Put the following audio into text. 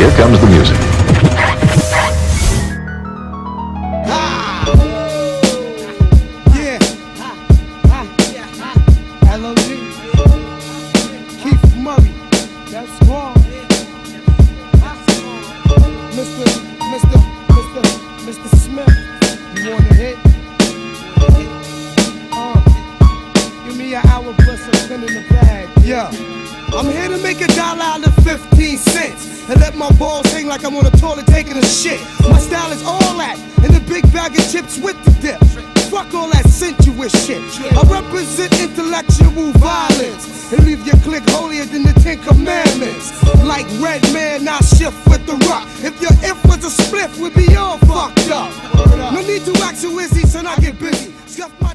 Here comes the music. Mr. Smith, you wanna hit? Give me an hour plus a pen in the bag. Yeah, I'm here to make $1 out of 15 cents and let my balls hang like I'm on a toilet taking a shit. My style is all that, and the big bag of chips with the dip. Fuck all that sensuous shit. I represent intellectual violence and leave your clique holier than the 10 Commandments. Like Red Man, I shift with the rock. If your if was a spliff, we'd be all fucked up. No need to act so easy, son, I get busy. Scuff my